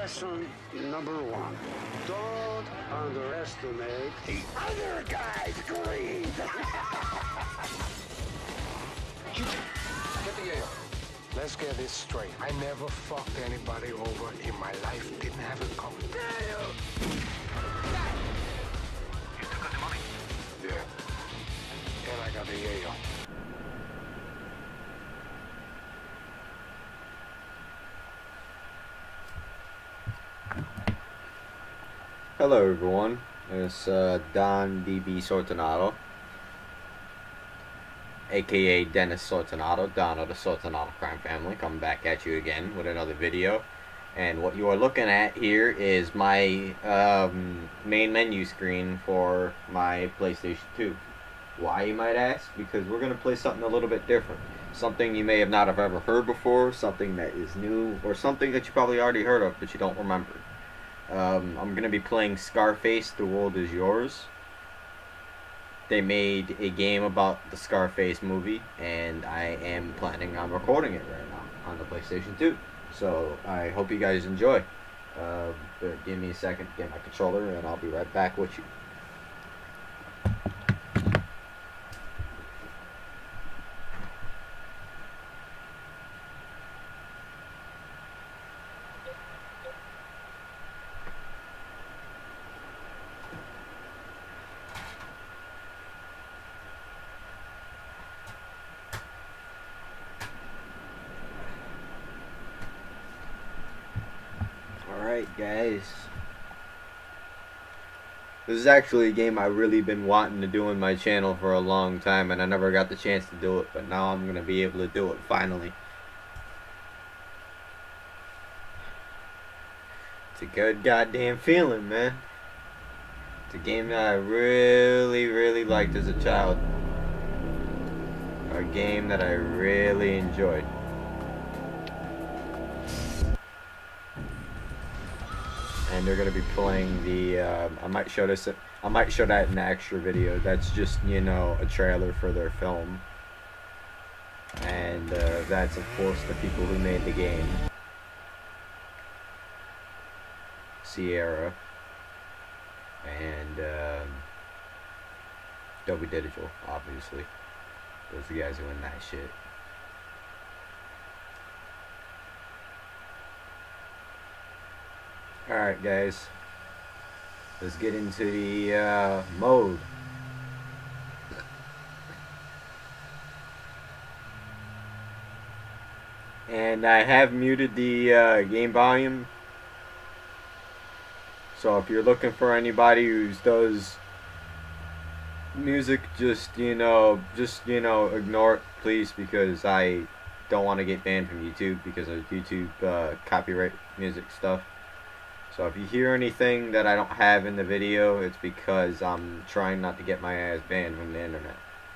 Lesson number one. Don't underestimate the other guy's greed. Get the Yale. Let's get this straight. I never fucked anybody over in my life. Didn't have it coming. You still got the money? Yeah. And I got the Yale. Hello everyone, it's Don DB Sortinato, aka Dennis Sortinato, Don of the Sortinato Crime Family, coming back at you again with another video. And what you are looking at here is my main menu screen for my PlayStation 2. Why, you might ask? Because we're going to play something a little bit different. Something you may have not have ever heard before, something that is new, or something that you probably already heard of but you don't remember. I'm going to be playing Scarface, The World Is Yours. They made a game about the Scarface movie, and I am planning on recording it right now on the PlayStation 2. So, I hope you guys enjoy. Give me a second to get my controller, and I'll be right back with you. Alright guys, this is actually a game I've really been wanting to do on my channel for a long time, and I never got the chance to do it, but now I'm going to be able to do it finally. It's a good goddamn feeling, man. It's a game that I really liked as a child. A game that I really enjoyed. And they're gonna be playing the. I might show that in the extra video. That's just, you know, a trailer for their film, and that's of course the people who made the game, Sierra and Dolby Digital, obviously. Those are the guys who win that shit. Alright guys, let's get into the mode. And I have muted the game volume, so if you're looking for anybody who does music, just you know, ignore it please, because I don't want to get banned from YouTube because of YouTube copyright music stuff. So if you hear anything that I don't have in the video, it's because I'm trying not to get my ass banned from the internet.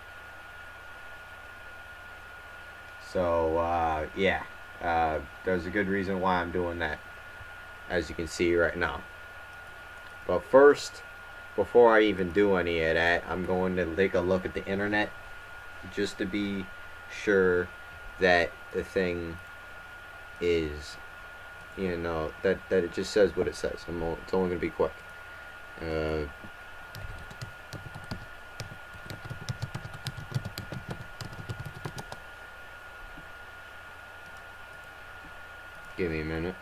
So, yeah. There's a good reason why I'm doing that, as you can see right now. But first, before I even do any of that, I'm going to take a look at the internet, just to be sure that the thing is, you know, that it just says what it says. It's only going to be quick. Give me a minute.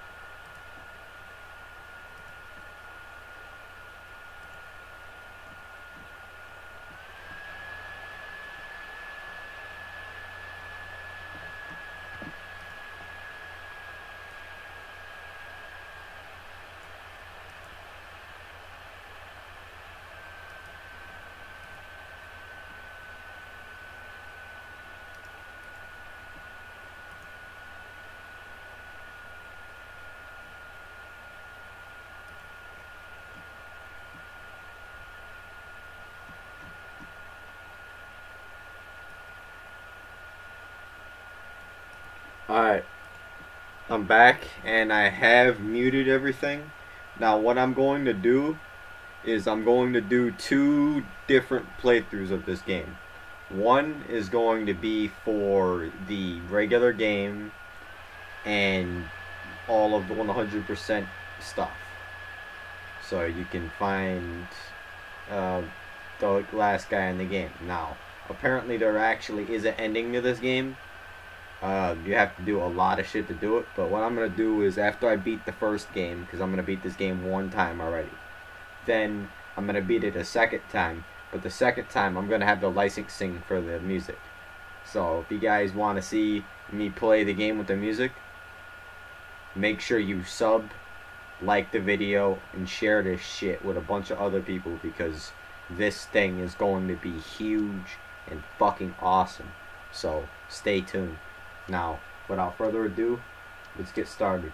Alright, I'm back and I have muted everything. Now what I'm going to do is I'm going to do two different playthroughs of this game. One is going to be for the regular game, and all of the 100% stuff. So you can find the last guy in the game. Now, apparently there actually is an ending to this game. You have to do a lot of shit to do it, but what I'm going to do is after I beat the first game, because I'm going to beat this game one time already, then I'm going to beat it a second time, but the second time I'm going to have the licensing for the music. So if you guys want to see me play the game with the music, make sure you sub, like the video, and share this shit with a bunch of other people, because this thing is going to be huge and fucking awesome. So stay tuned. Now, without further ado, let's get started.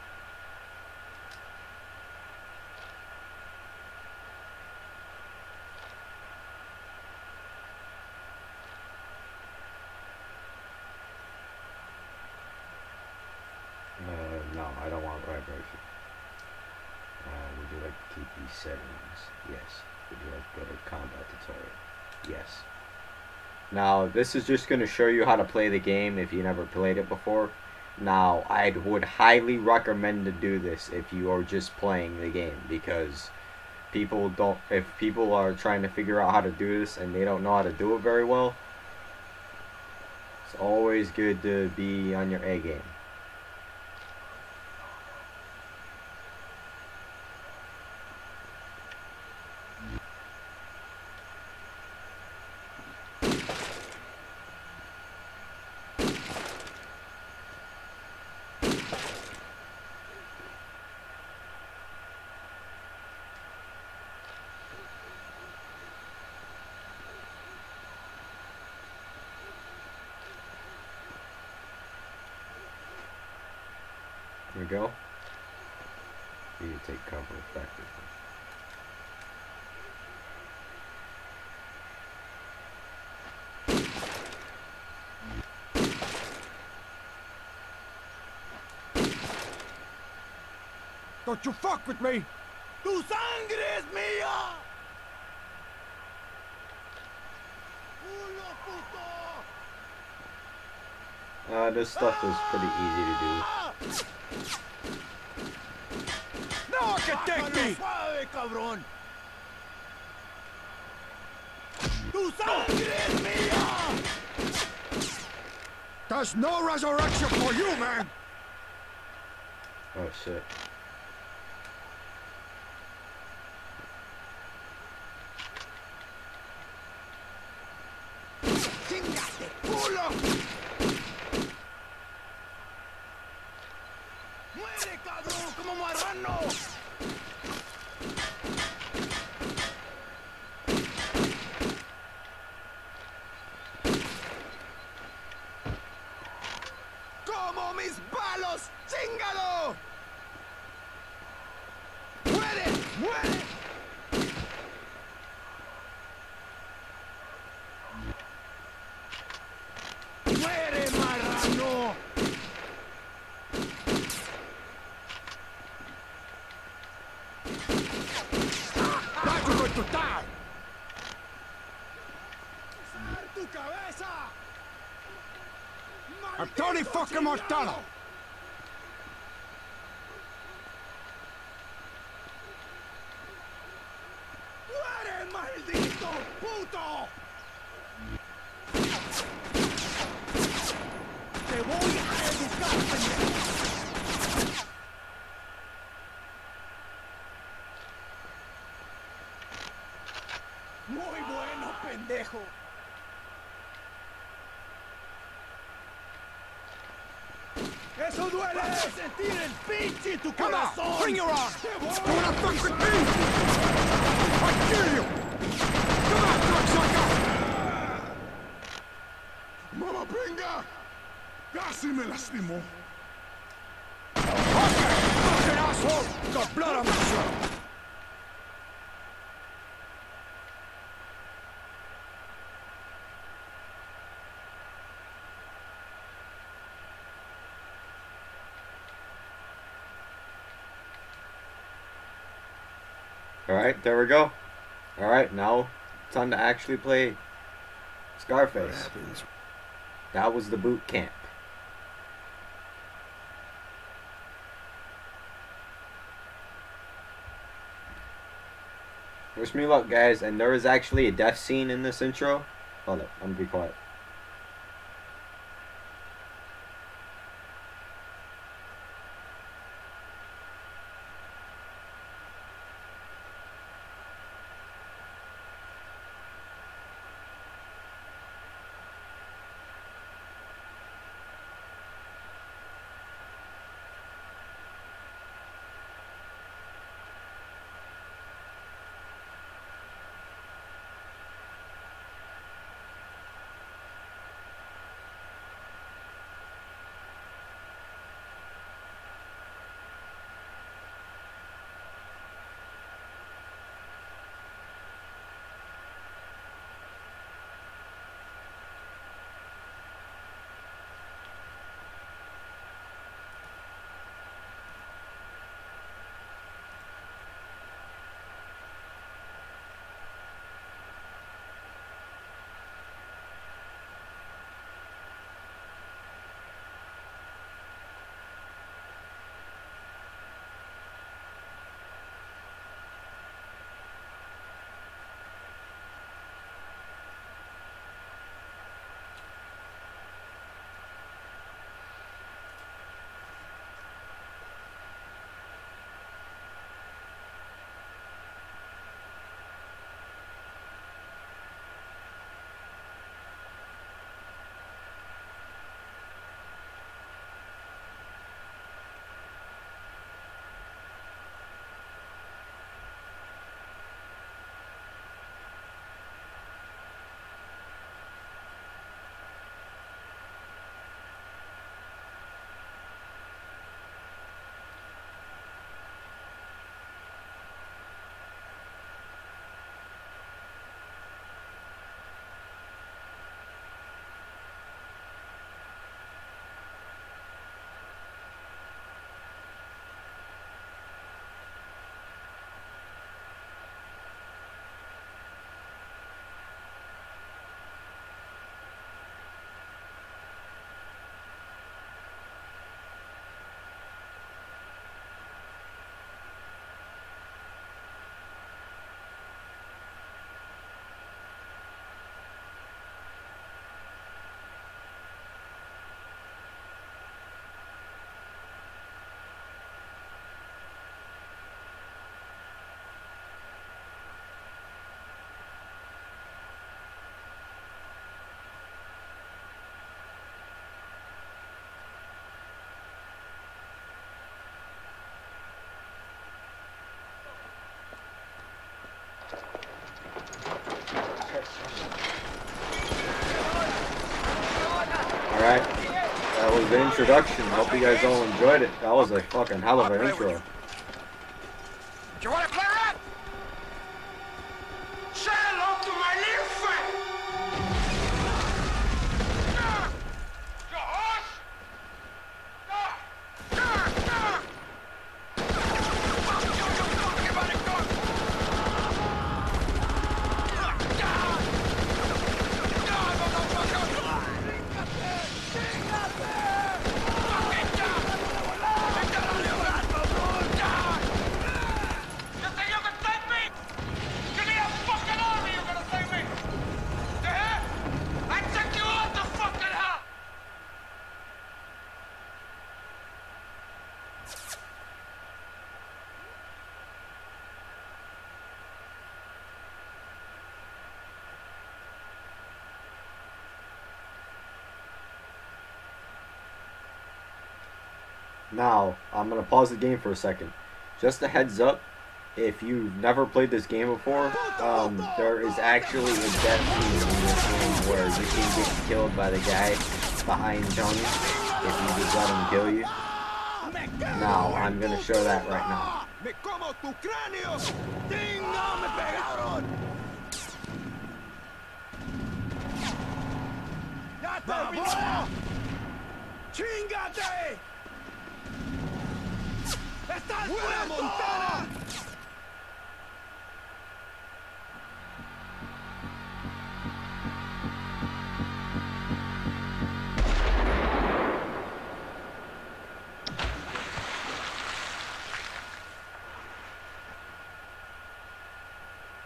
No, I don't want vibration. Would you like to keep these settings? Yes. Would you like to go to combat tutorial? Yes. Now, this is just going to show you how to play the game if you never played it before. Now, I would highly recommend to do this if you are just playing the game, because if people are trying to figure out how to do this and they don't know how to do it very well, it's always good to be on your A game. Here we go. You need to take cover effectively. Don't you fuck with me! ¡Tu sangre es mía! This stuff is pretty easy to do. No one can take me! ¡Suave, cabrón! ¡Tu sangre es mía! There's no resurrection for you, man! Oh shit. ¡Chingate, culo! ¡Muere, cabrón, como marrano! ¡Como mis balos! ¡Chíngalo! ¡Muere! ¡Muere! ¡Muere, marrano! Now you're going to die! ¡Usar tu cabeza! I'm Tony ¡Maldito fucking Montana! chingado! ¡Muere, maldito puto! ¡Te voy a educar, pendejo! ¡Muy bueno, pendejo! ¡Eso duele! ¡Sentir el pinche tu Come on! corazón! Bring your arm! ¡Te You voy! wanna fuck with me? I kill you! Come on, cocksucker! ¡Mamá pinga! ¡Casi me lastimó! Okay, fucking asshole! Got blood on my shirt! Alright, there we go. Alright, now time to actually play Scarface. That was the boot camp. Wish me luck, guys. And there is actually a death scene in this intro. Hold up, I'm gonna be quiet. Alright, that was the introduction. Hope you guys all enjoyed it. That was a fucking hell of an intro. Do you want to play rap? Say hello to my little friend. Now, I'm going to pause the game for a second. Just a heads up, if you've never played this game before, there is actually a death scene in this game where you can get killed by the guy behind Tony if you just let him kill you. Now, I'm going to show that right now. ¡Chíngate! ¡Estás Montana!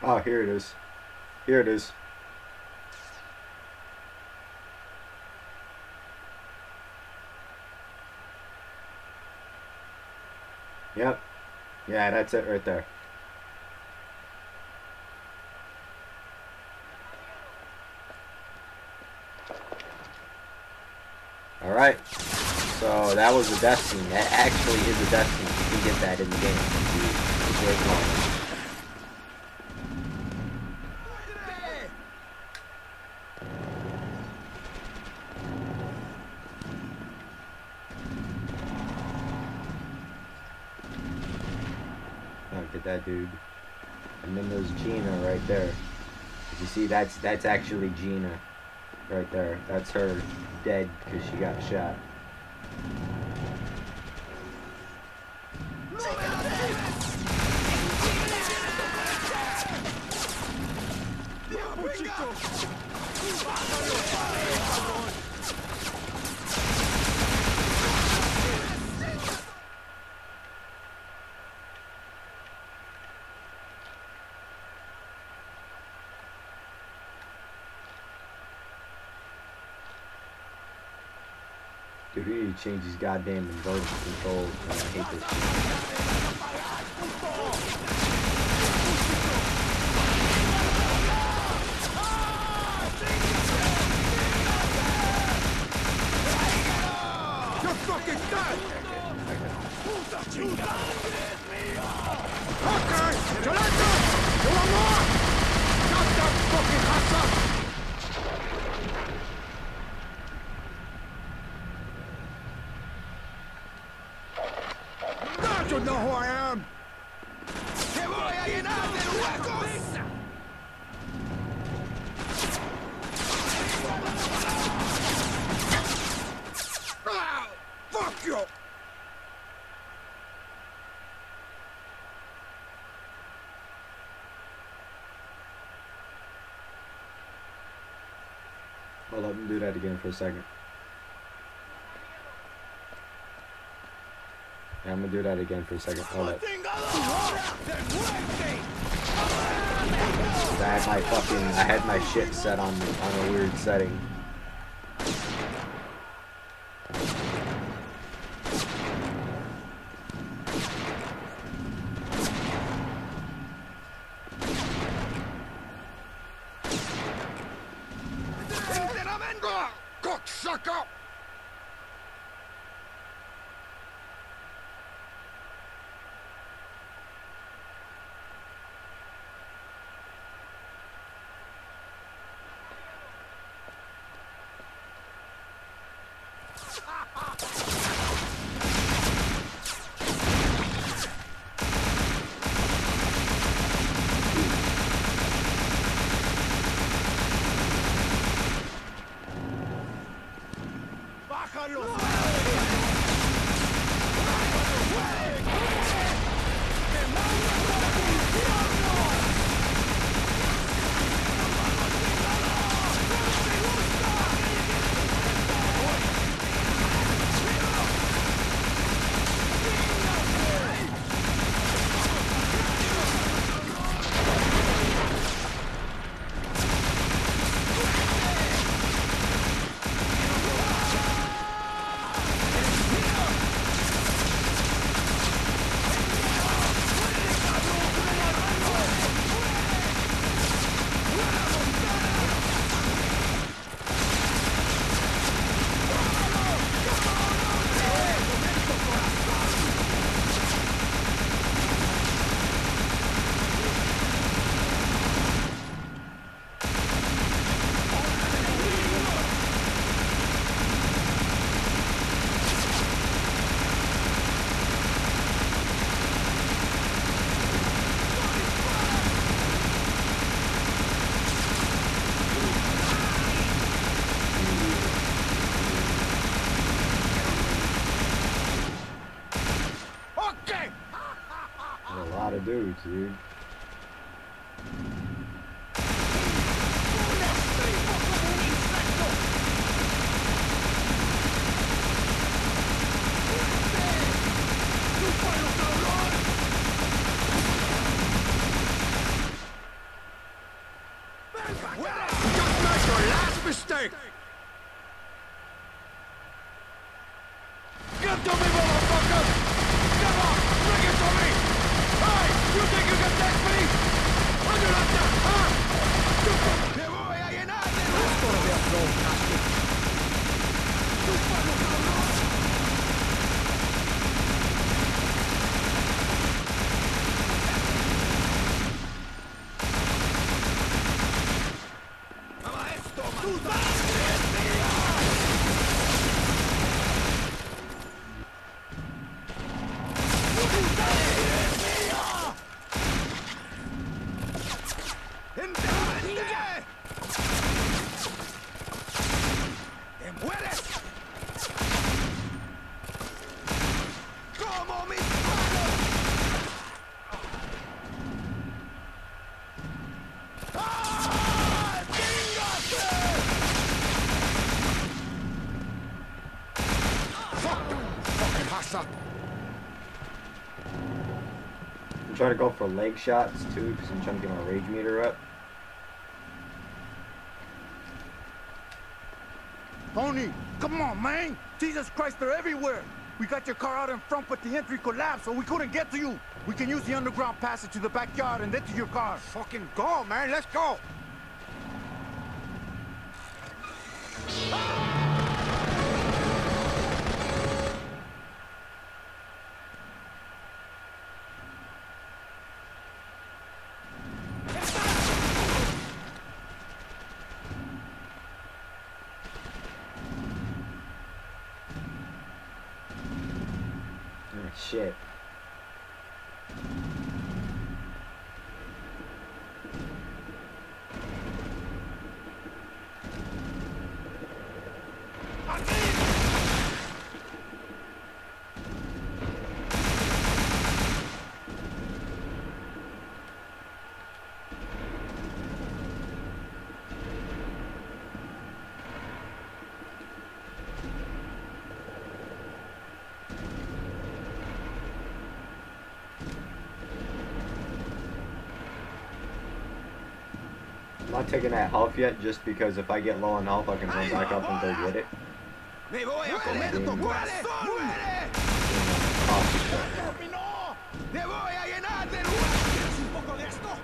Oh, here it is. Here it is. Yep. Yeah, that's it right there. Alright. So that was the death scene. That actually is a death scene. You can get that in the game. Just wait long. Look at that dude. And then there's Gina right there. If you see, that's actually Gina right there. That's her dead because she got shot. Dude, we need to change these goddamn inverted controls, man. I hate this shit. You're fucking dead! Okay! Jaleka! You want more? Shut that fucking ass up! You know who I am! ¡Te voy a llenar de huecos! Ah, fuck you! Well, let me do that again for a second. Yeah, I'm gonna do that again for a second. Hold up. I had my shit set on a weird setting. Cocksucker! Dudes, dude. I'm trying to go for leg shots too, because I'm trying to get my rage meter up. Tony, come on, man! Jesus Christ, they're everywhere! We got your car out in front, but the entry collapsed, so we couldn't get to you. We can use the underground passage to the backyard and then to your car. Fucking go, man. Let's go. Shit. I'm not taking that health yet, just because if I get low on health, I can run back up and go get it. Me voy a comer tu corazón, muere. Te voy a llenar de luz. ¿Quieres un poco de esto?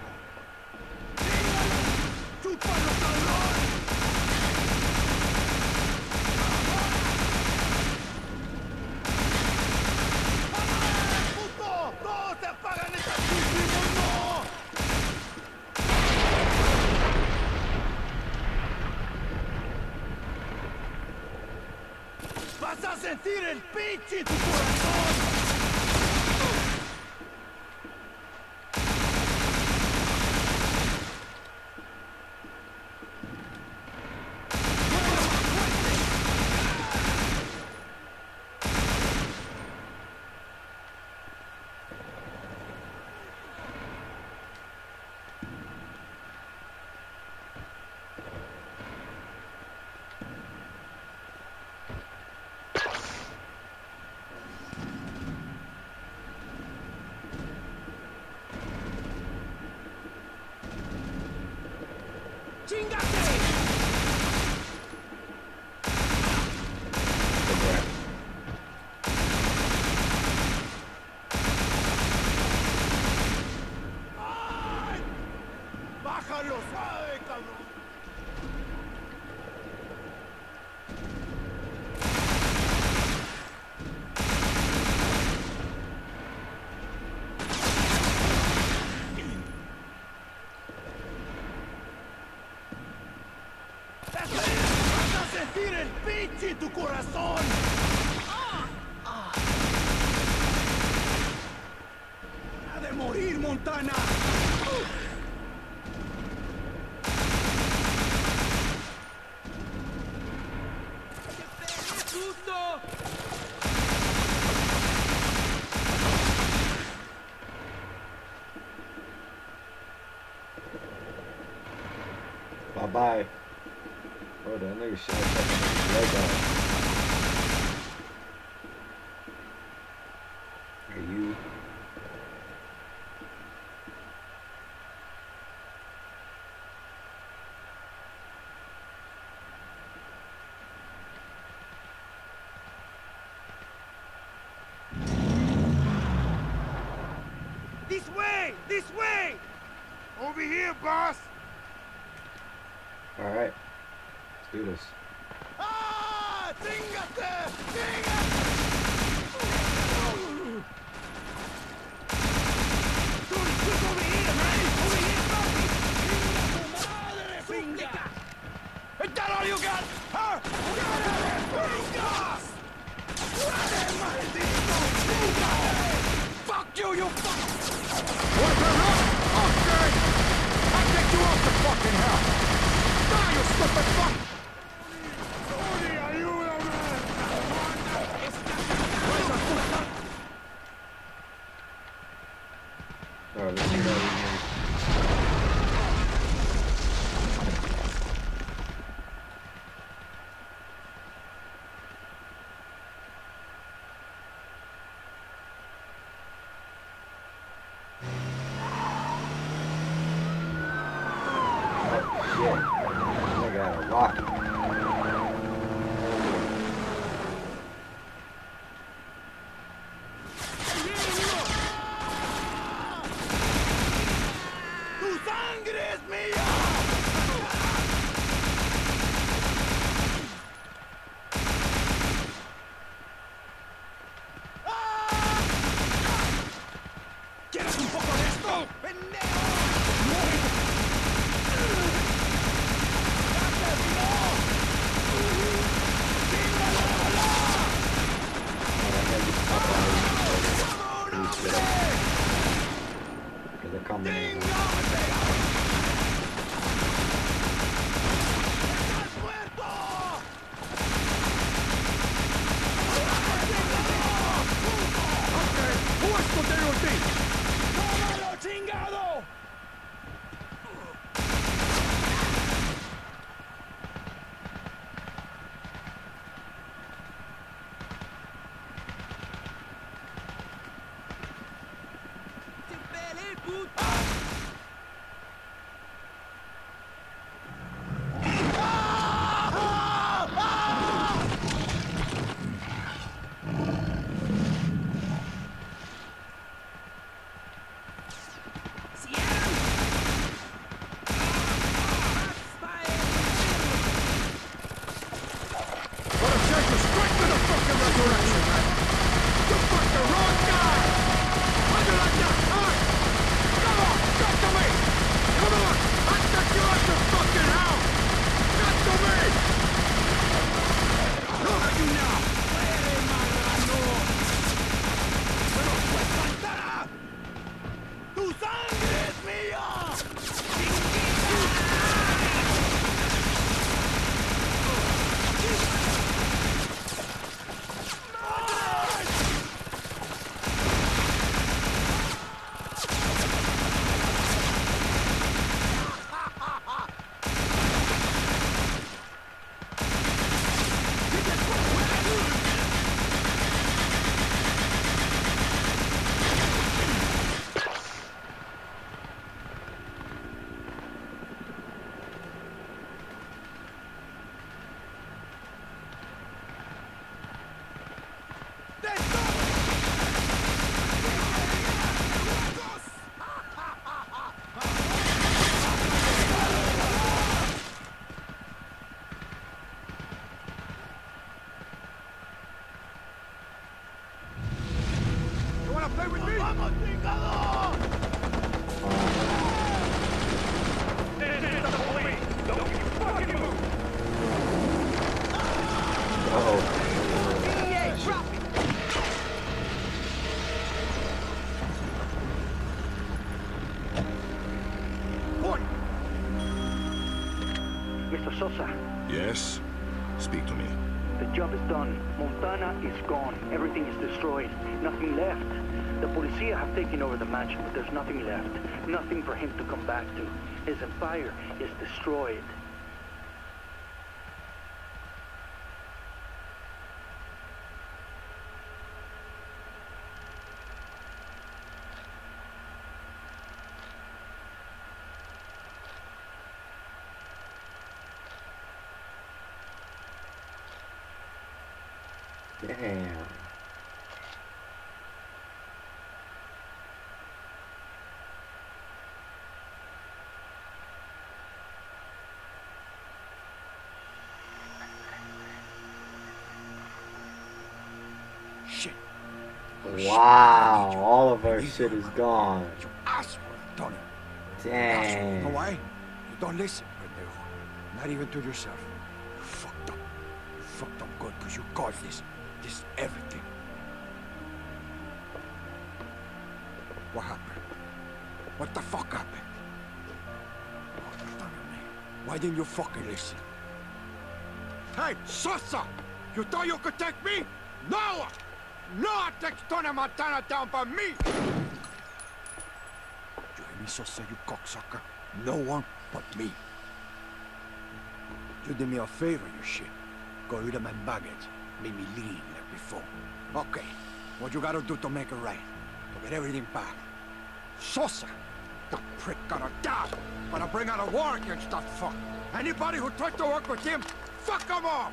¡Chúpalo, cabrón! ¡Puto! ¡Todos se apagan estas víctimas! ¡No! ¡Vas a sentir el pinche en tu corazón! ¡Bájalo suave, cabrón! ¡Vas a sentir el pinche en tu corazón! ¡Ha de morir, Montana! Bye-bye. Oh, that nigga shot fucking leg off. Are you? This way! This way! Over here, boss! Alright. Let's do this. ¡Ah! ¡Chingate! ¡Chingate! Dude, quick over here, man! Over here, papi! ¡Chinga tu madre, pinga! Is that all you got? Huh? ¡Pingas! ¡Dale, maldito! ¡Pinga! ¡Fuck you, you fuck! What the hell? Okay. I'll get you off the fucking hell. Die, you stupid fuck! Tony, ayúdame! Alright, let's see that again. ¿Quieres un poco de esto? ¡Pendejo! Because they're coming in. ¡Tómalo, chingado! Mr. Sosa, Yes? Speak to me. the job is done. Montana is gone. Everything is destroyed. Nothing left. The policia have taken over the mansion, but there's nothing left. Nothing for him to come back to. His empire is destroyed. Damn. Shit. Wow, all of our shit is gone. You asshole, Tony. Dang. You know why? You don't listen, pendejo. Not even to yourself. You fucked up. You fucked up good because you caused this everything. What happened? What the fuck happened? Oh, damn it, man. Why didn't you fucking listen? Hey, Sosa! You thought you could take me? No! No one takes Tony Montana down by me! You hear me, Sosa, you cocksucker? No one but me. You did me a favor, you shit. Got rid of my baggage. Made me leave like before. Okay, what you gotta do to make it right? To get everything back. Sosa! The prick gotta die! Gonna bring out a war against that fuck! Anybody who tries to work with him, fuck them all!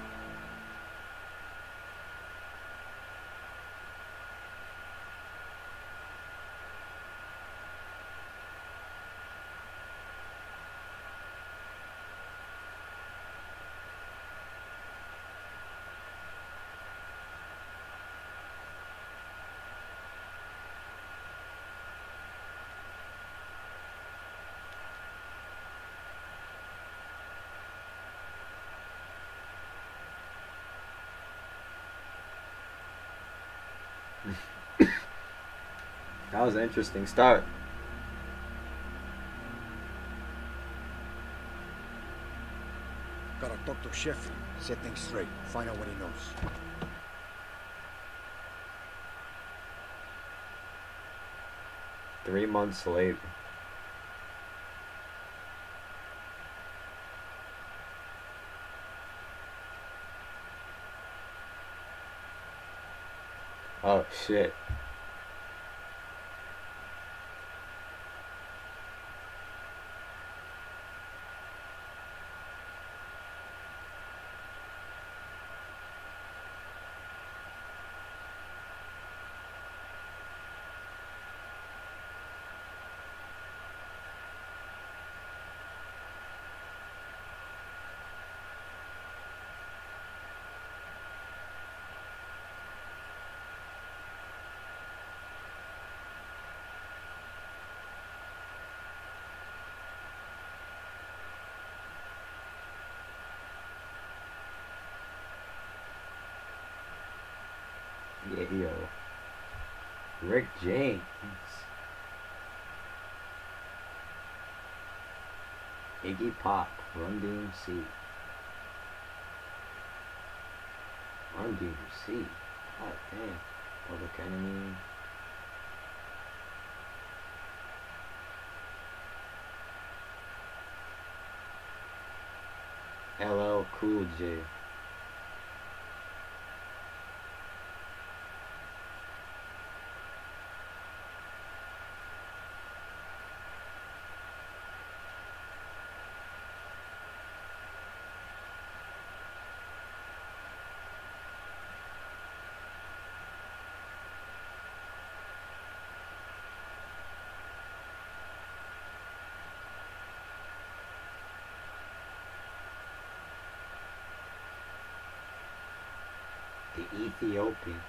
That was an interesting start. Gotta talk to Sheffield, set things straight, find out what he knows. Three months later. Oh shit. Yeah, yo. Rick James. Iggy Pop, Run DMC. Run DMC. God damn. Public Enemy. LL Cool J. The Ethiopians.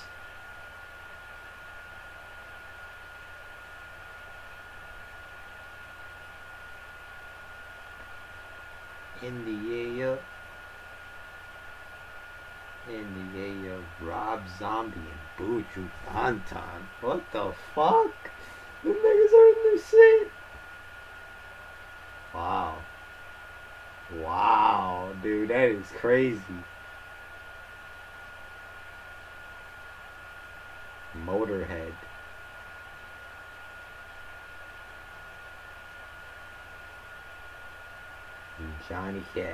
In the air. In the air. Rob Zombie and Buju Banton. What the fuck? The niggas are in this shit. Wow. Wow, dude, that is crazy. Motorhead. And Johnny Cash.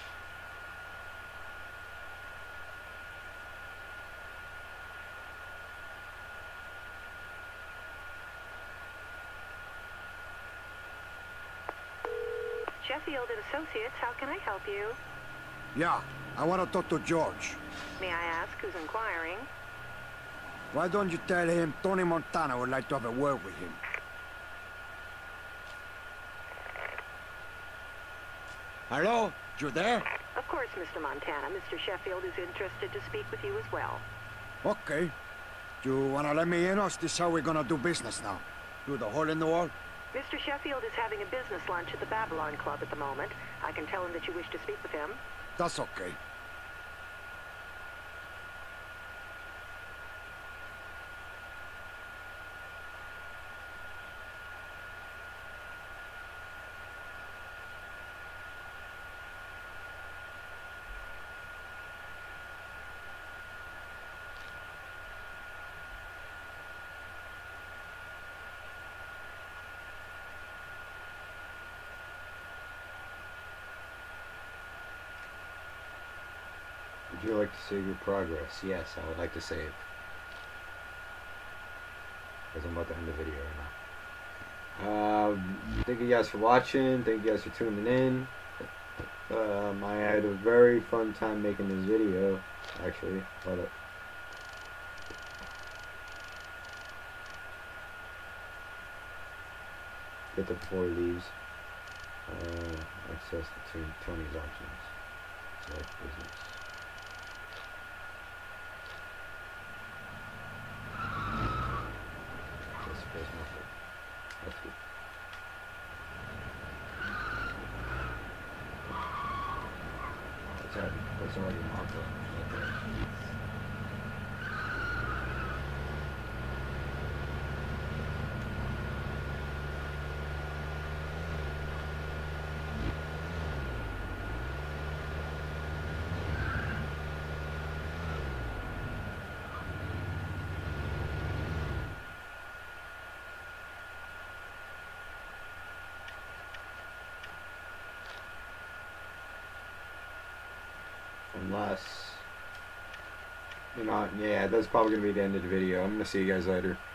Sheffield and Associates, how can I help you? Yeah, I want to talk to George. May I ask who's inquiring? Why don't you tell him Tony Montana would like to have a word with him? Hello? You there? Of course, Mr. Montana. Mr. Sheffield is interested to speak with you as well. Okay. You wanna let me in, or is this how we're gonna do business now? Through the hole in the wall? Mr. Sheffield is having a business lunch at the Babylon Club at the moment. I can tell him that you wish to speak with him. That's okay. Would you like to save your progress? Yes, I would like to save. Because I'm about to end the video right now. Thank you guys for watching. Thank you guys for tuning in. I had a very fun time making this video, actually. Hold up. Get the 4 leaves. Access to Tony's options. Select business. That's good. That's already marked up. unless, you know, yeah, that's probably going to be the end of the video. I'm going to see you guys later.